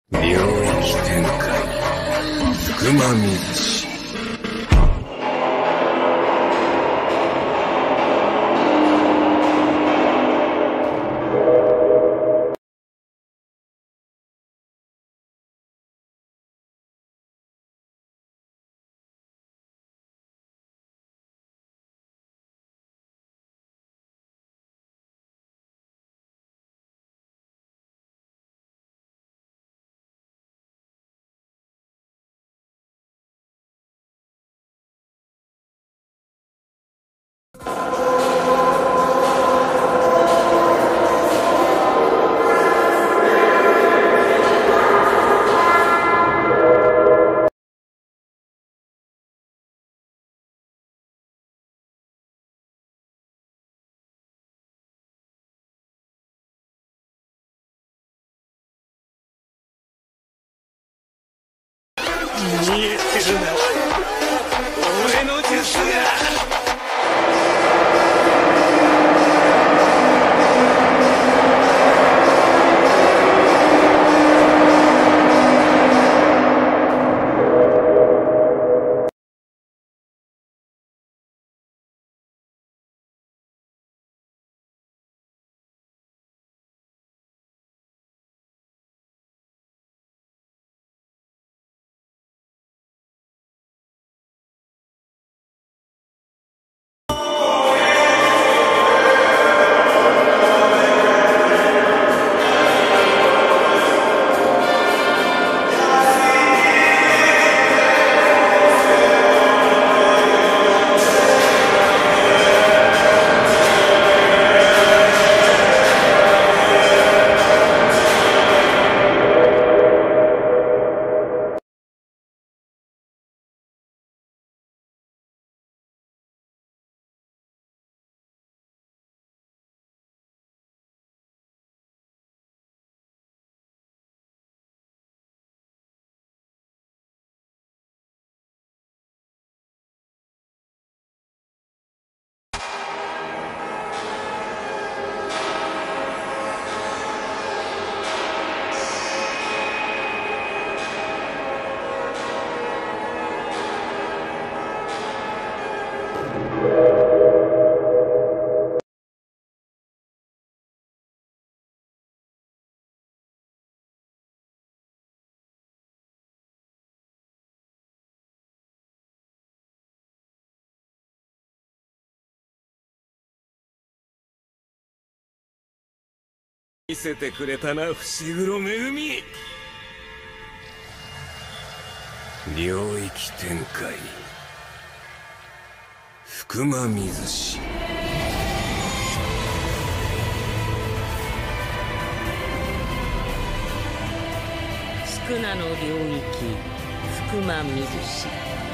領域展開福間水氏。 見えてるな、俺の術が。見せてくれたな、伏黒恵。 領域展開福間水氏。 宿儺の領域福間水氏。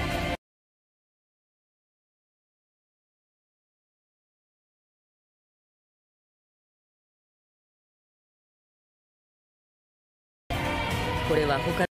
これは他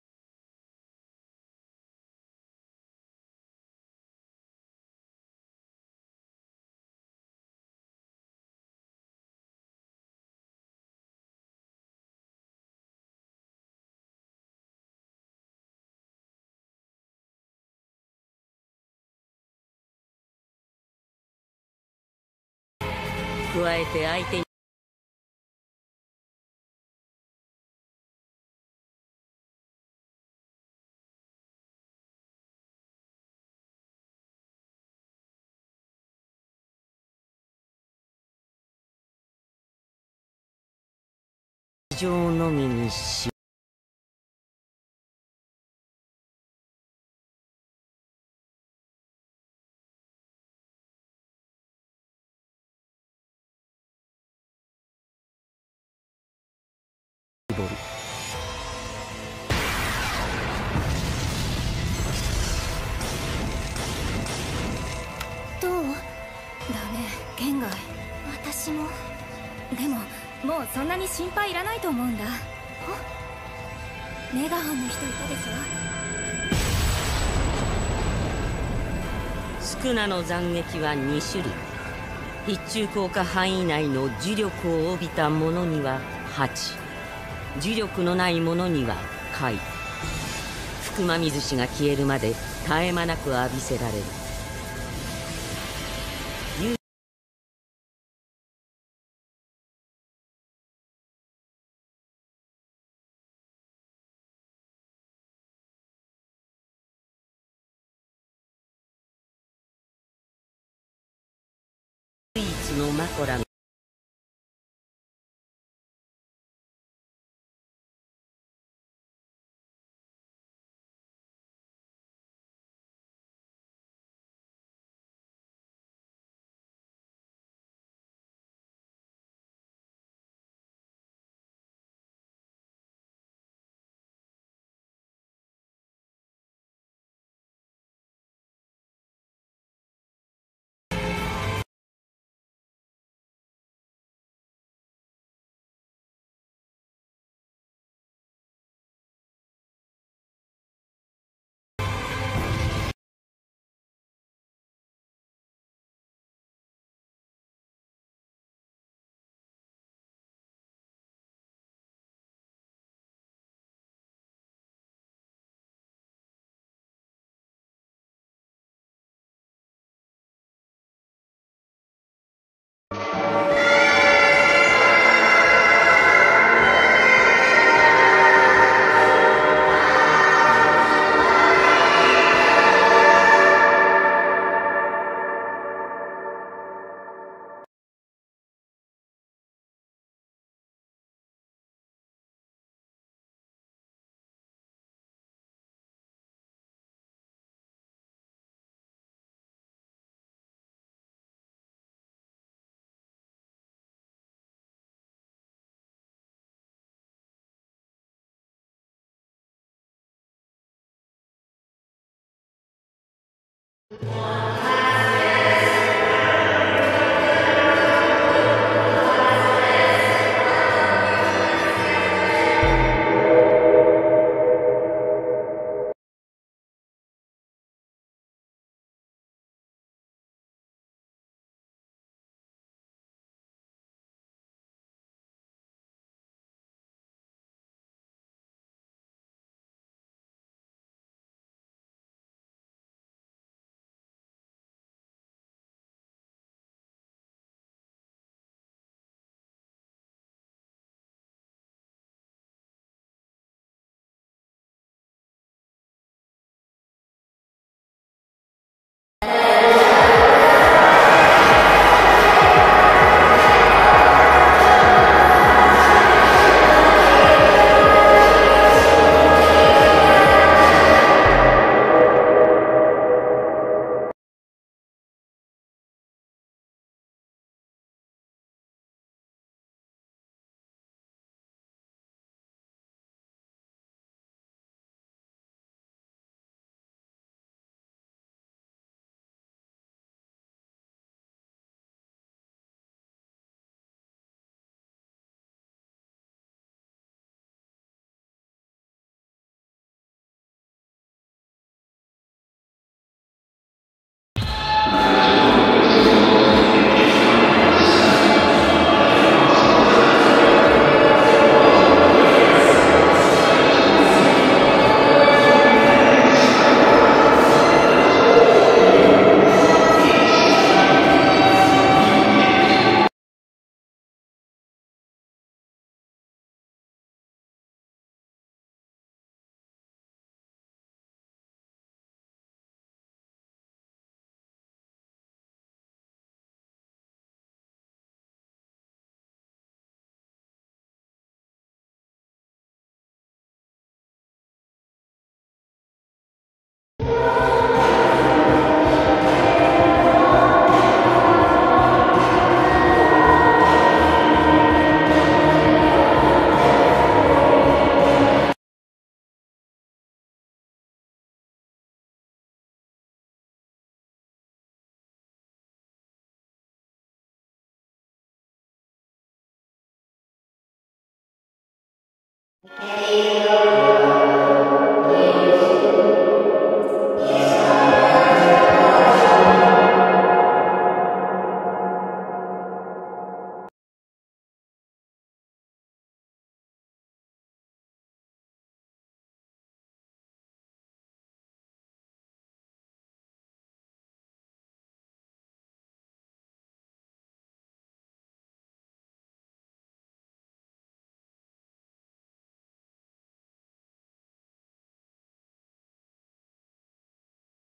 加えて相手に情のみにしどう？ダメ、県外。私も。でももうそんなに心配いらないと思うんだ。メガホンの人いたでしょ。宿儺の斬撃は2種類。必中効果範囲内の磁力を帯びたものには8、磁力のないものには海。福間水氏が消えるまで絶え間なく浴びせられる。唯一のマコラが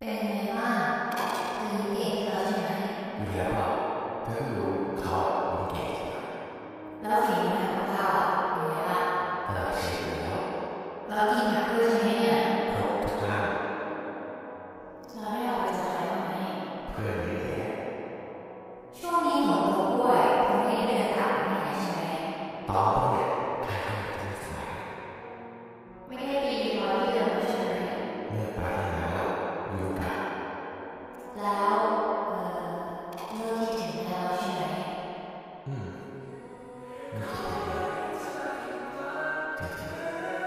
เป็นไงบ้างคืนนี้เก่งแล้วใช่ไหมอยู่แล้วอ่ะเธอก็รู้เขารู้เก่งใช่ไหมแล้วฝีมือของเขาเป็นไงบ้างระดับเชฟอยู่แล้วกินผักด้วยใช่ไหมเนี่ยครบทุกอย่างเราได้ออกไปเจอใครบ้างไหมเพื่อนเยอะแยะช่วงนี้ฝนตกด้วยคงไม่ได้เดินทางไปไหนใช่ไหมตอนเนี่ยใครก็ไม่ได้สายไม่ได้ดีพอที่เดิมใช่ไหมเลิกไปแล้วอยู่กันแล้วเลิกคิดถึงแล้วใช่ไหมน่าจะเป็นจริงๆ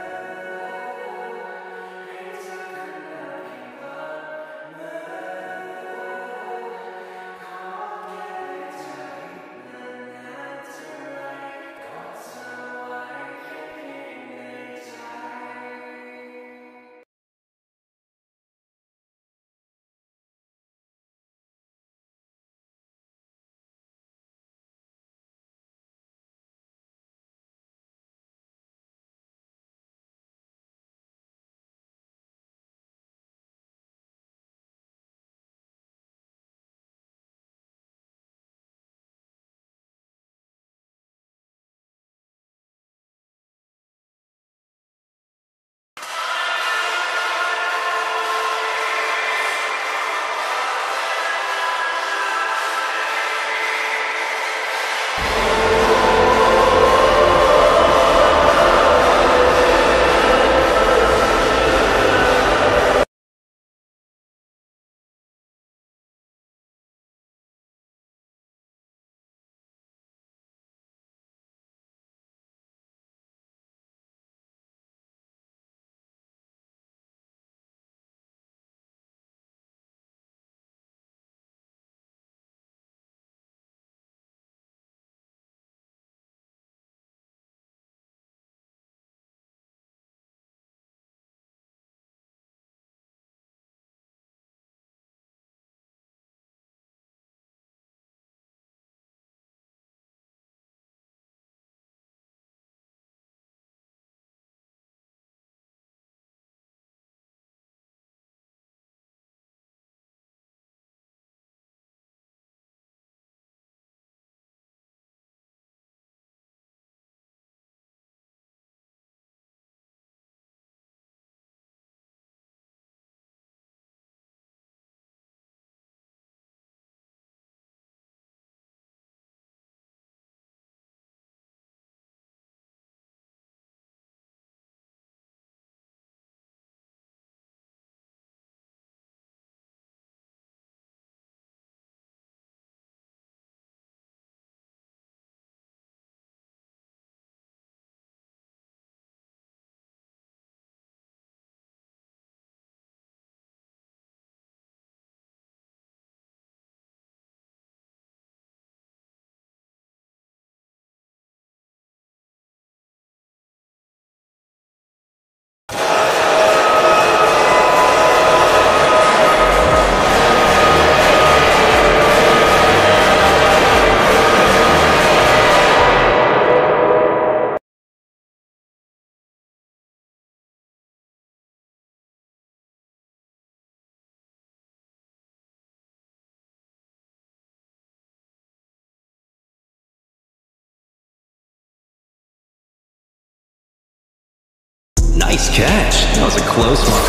Nice catch. That was a close one.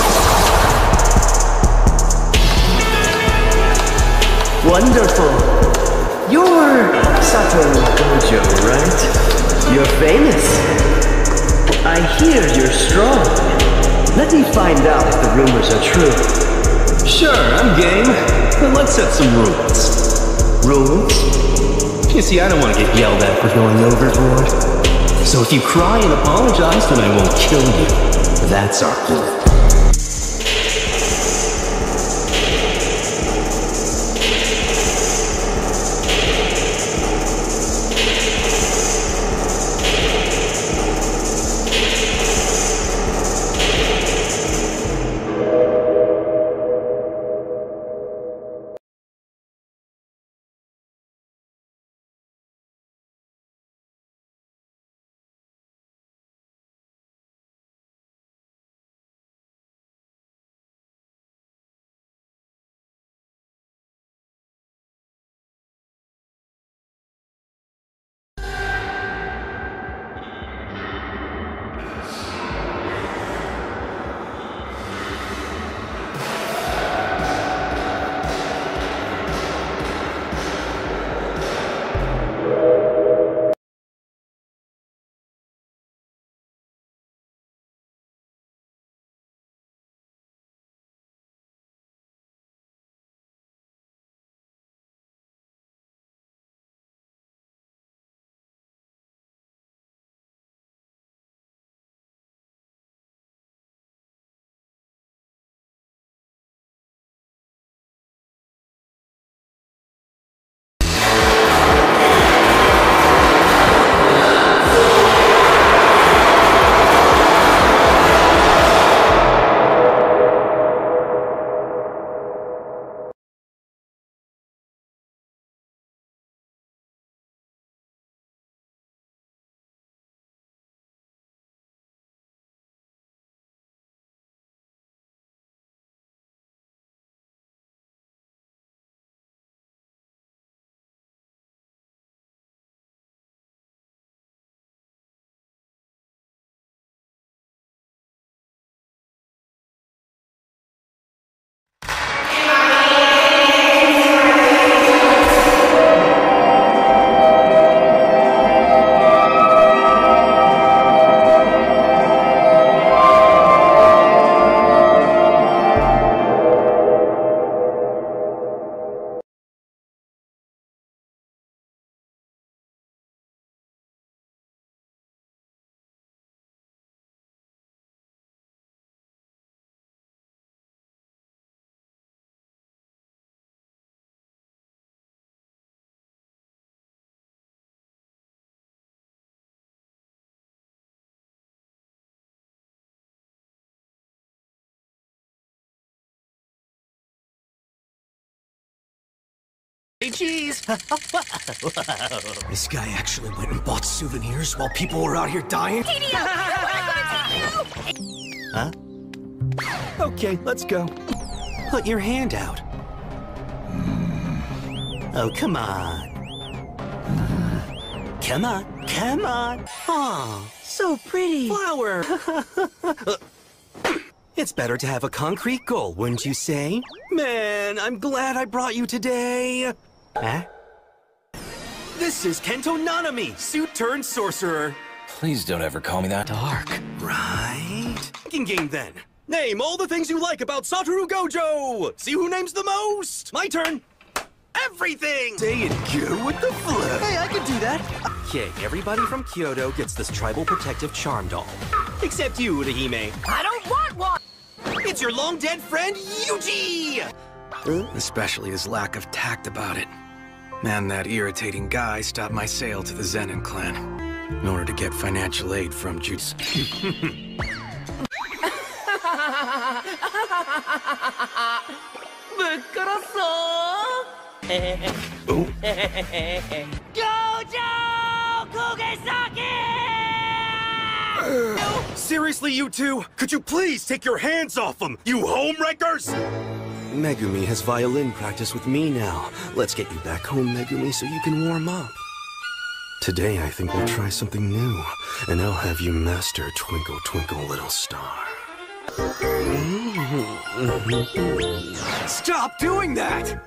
Wonderful. You're Satoru Gojo, right? You're famous. I hear you're strong. Let me find out if the rumors are true. Sure, I'm game. But let's set some rules. Rules? You see, I don't want to get yelled at for going overboard. So if you cry and apologize, then I won't kill you. That's our deal. Hey, cheese! This guy actually went and bought souvenirs while people were out here dying? Huh? Okay, let's go. Put your hand out. Oh, come on. Come on, come on. Aw, so pretty. Flower. It's better to have a concrete goal, wouldn't you say? Man, I'm glad I brought you today. Huh? This is Kento Nanami, suit-turned sorcerer. Please don't ever call me that. Dark, right? Game then. Name all the things you like about Satoru Gojo! See who names the most! My turn! Everything! Say it, go with the flow! Hey, I can do that! Okay, everybody from Kyoto gets this tribal protective charm doll. Except you, Urahime. I don't want one! It's your long-dead friend, Yuji! Especially his lack of tact about it. Man, that irritating guy stopped my sale to the Zenin clan in order to get financial aid from Jutsu. Seriously, you two? Could you please take your hands off him, you homewreckers? Megumi has violin practice with me now. Let's get you back home, Megumi, so you can warm up. Today, I think we'll try something new, and I'll have you master Twinkle Twinkle Little Star. Stop doing that!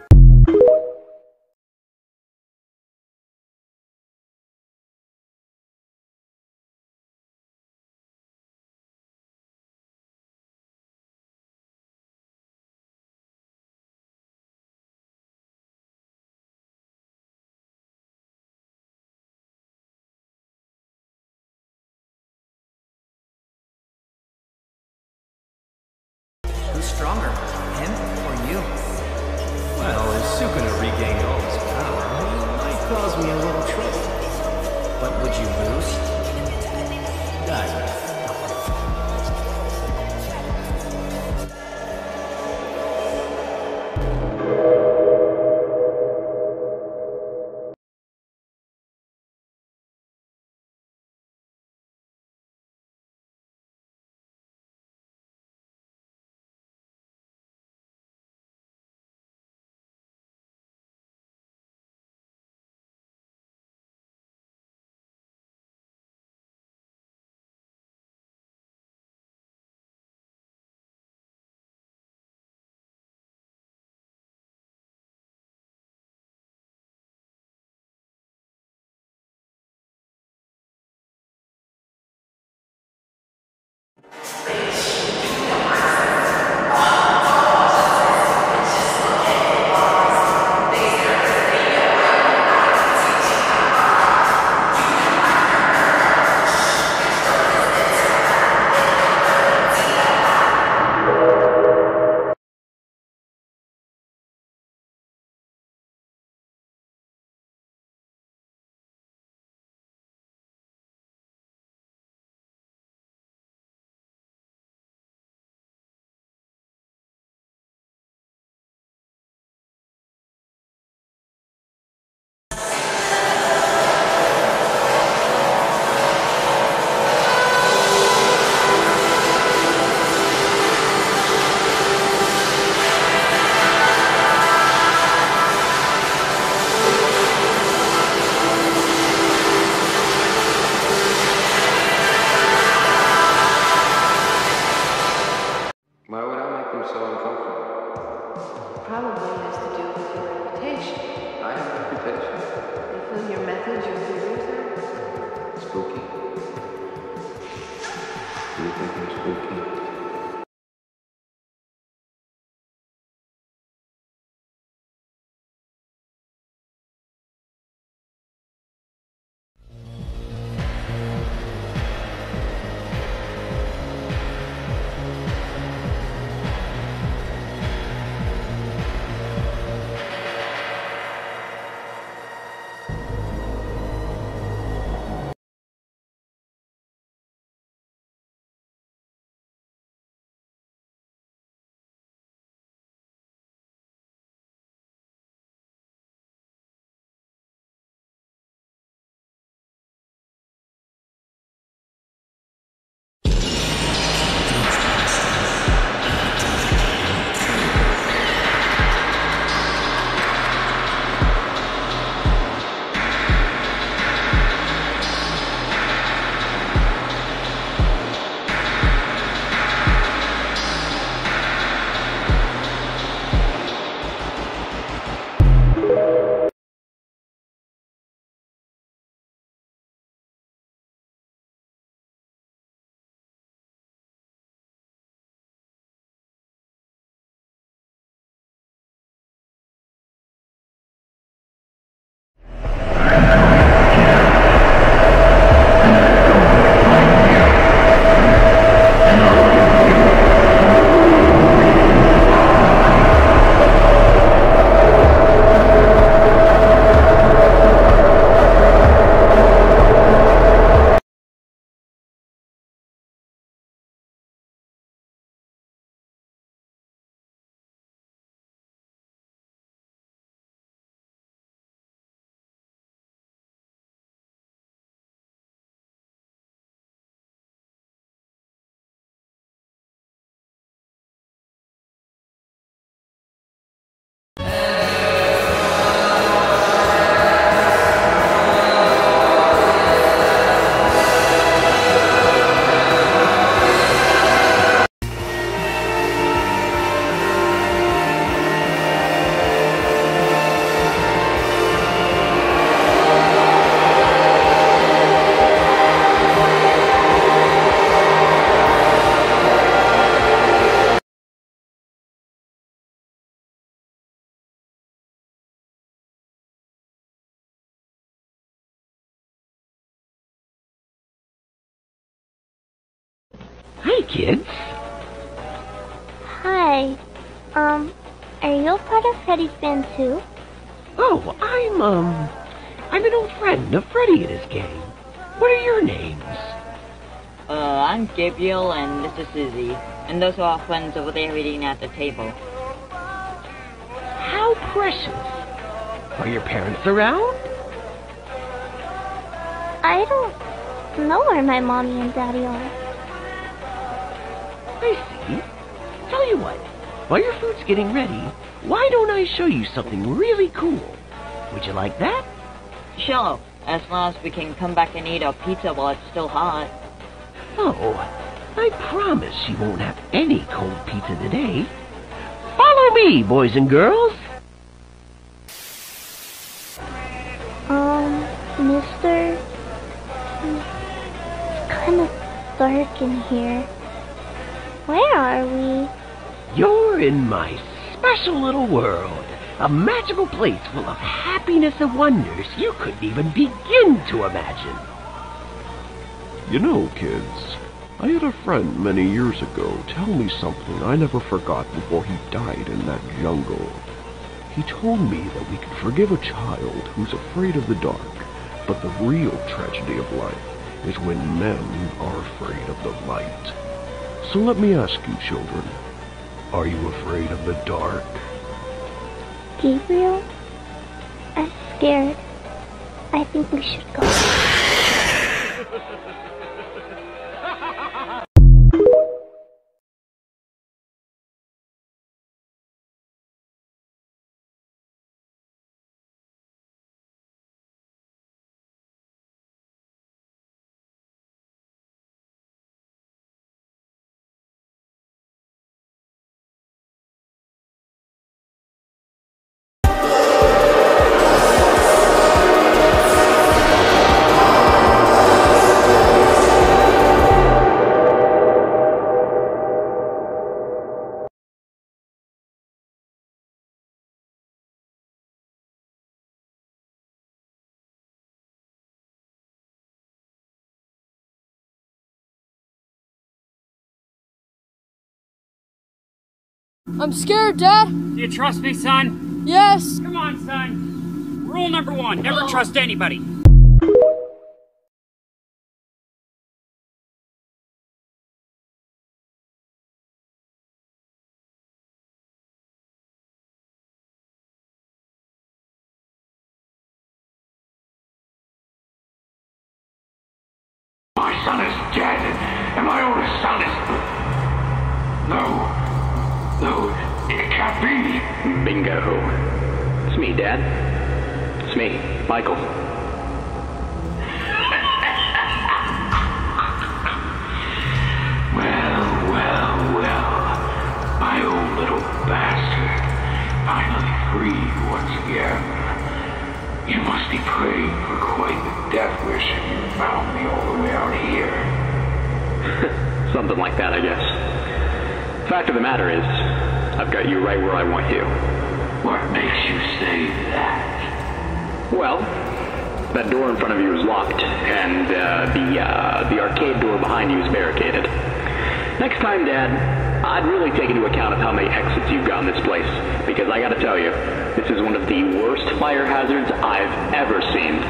Who's stronger, him or you? Well, if Sukuna regained all his power, it might cause me a little trouble. But would you lose? Guys, Why would I make them so uncomfortable? Probably has to do with your reputation. I have a reputation. They feel your methods, your figures are Spooky. Do you think I'm spooky? kids. Hi. Are you a part of Freddy's band too? Oh, I'm an old friend of Freddy and his gang. What are your names? I'm Gabriel, and this is Susie. And those are our friends over there eating at the table. How precious. Are your parents around? I don't know where my mommy and daddy are. I see. Tell you what, while your food's getting ready, why don't I show you something really cool? Would you like that? Sure, as long as we can come back and eat our pizza while it's still hot. Oh, I promise you won't have any cold pizza today. Follow me, boys and girls. Mister... It's kind of dark in here. Where are we? You're in my special little world. A magical place full of happiness and wonders you couldn't even begin to imagine. You know, kids, I had a friend many years ago tell me something I never forgot before he died in that jungle. He told me that we could forgive a child who's afraid of the dark, but the real tragedy of life is when men are afraid of the light. So let me ask you, children, are you afraid of the dark? Gabriel? I'm scared. I think we should go. I'm scared, Dad. Do you trust me, son? Yes. Come on, son. Rule number 1, never trust anybody. My son is dead, and my oldest son is... No, it can't be. Bingo. It's me, Dad. It's me, Michael. Well. My old little bastard. Finally free once again. You must be praying for quite the death wish if you found me all the way out here. Something like that, I guess. Fact of the matter is, I've got you right where I want you. What makes you say that? Well, that door in front of you is locked, and the arcade door behind you is barricaded. Next time, Dad, I'd really take into account of how many exits you've got in this place, because I gotta tell you, this is one of the worst fire hazards I've ever seen.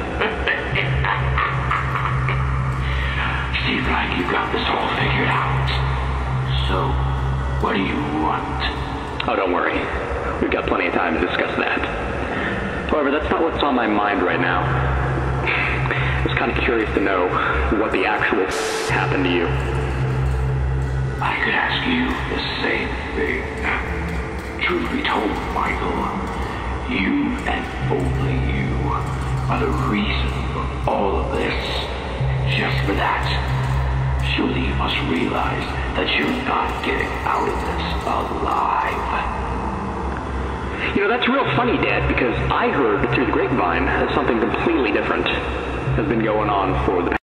Seems like you got this all figured out. So, what do you want? Oh, don't worry. We've got plenty of time to discuss that. However, that's not what's on my mind right now. I was kind of curious to know what the actual happened to you. I could ask you the same thing. Truth be told, Michael, you and only you are the reason for all of this. Just for that, surely you must realize that you're not getting out of this alive. You know, that's real funny, Dad, because I heard through the grapevine that something completely different has been going on for the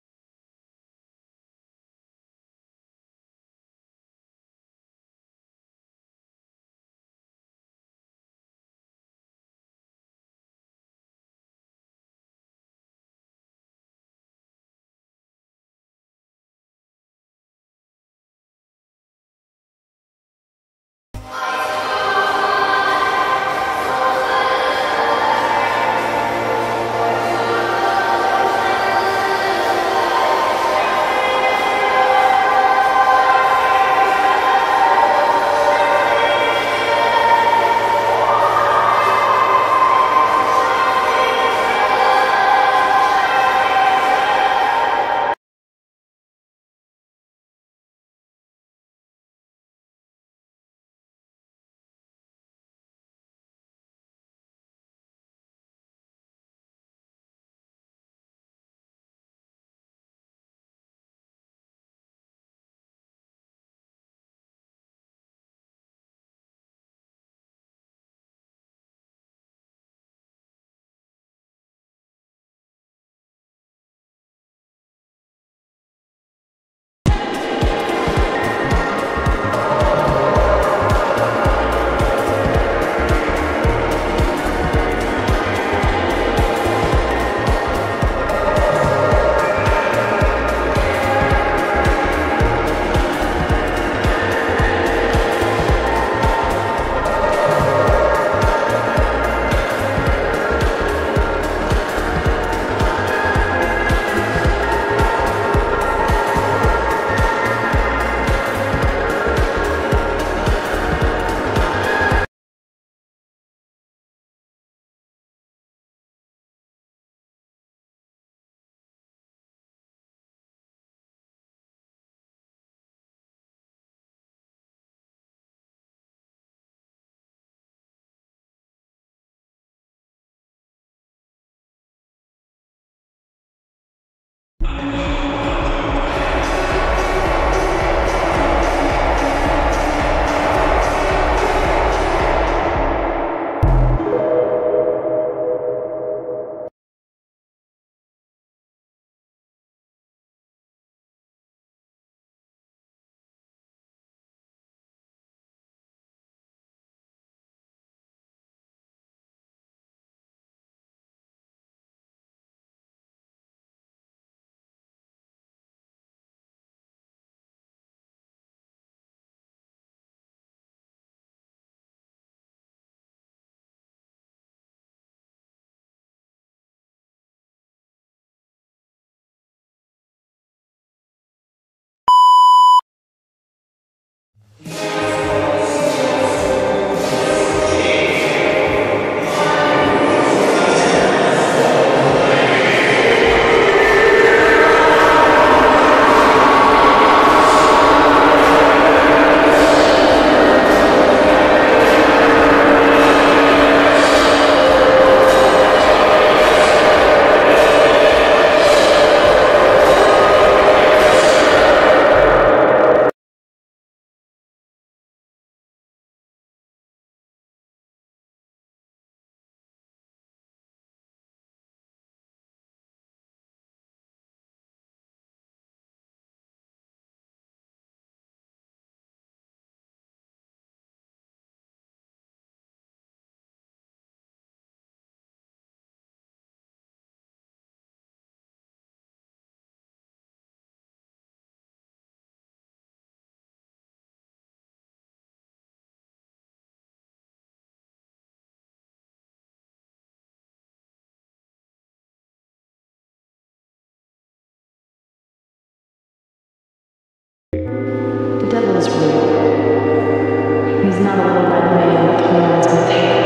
is real. He's not a little red man with horns and a tail.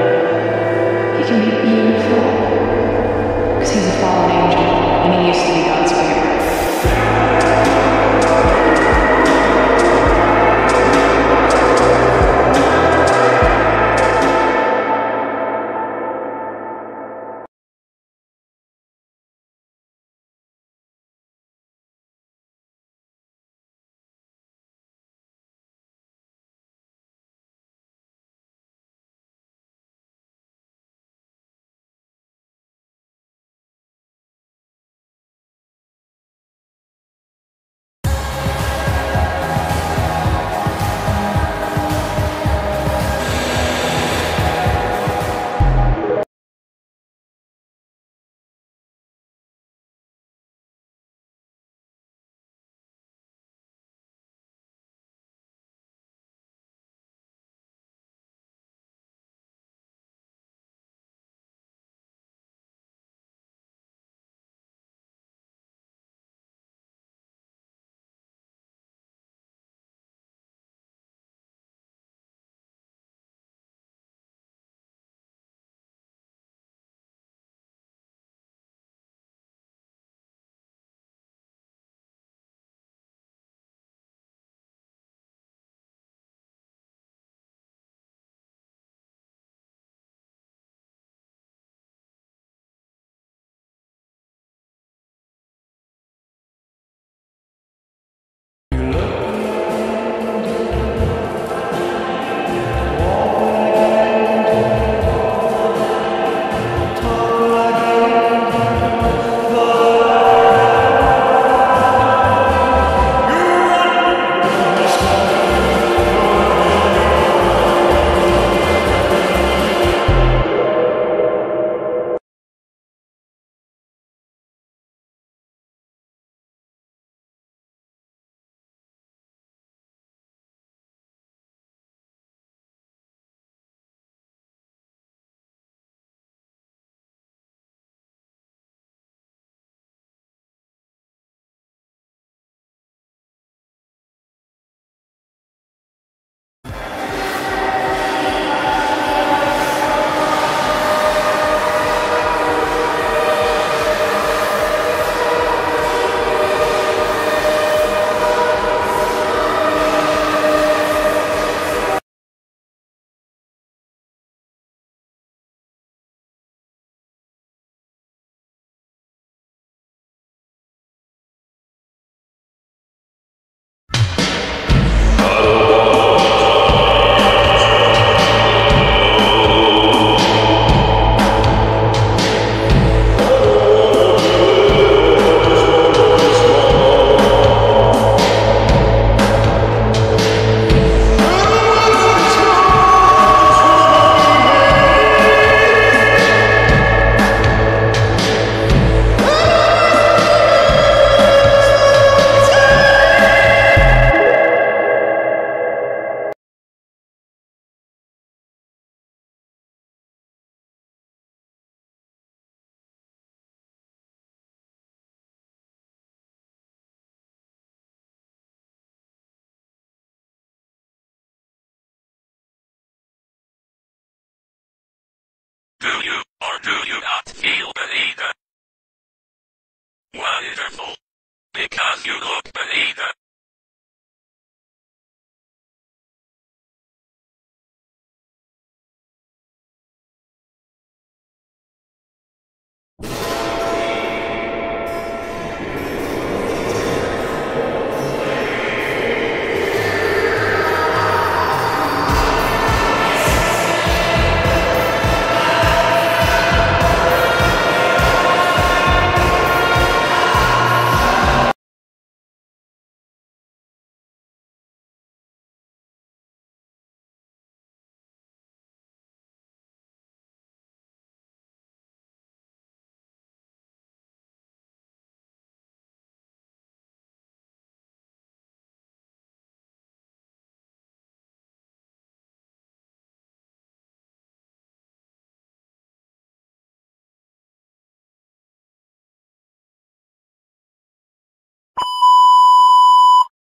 He can be beautiful. Because he's a fallen angel, and he used to be God.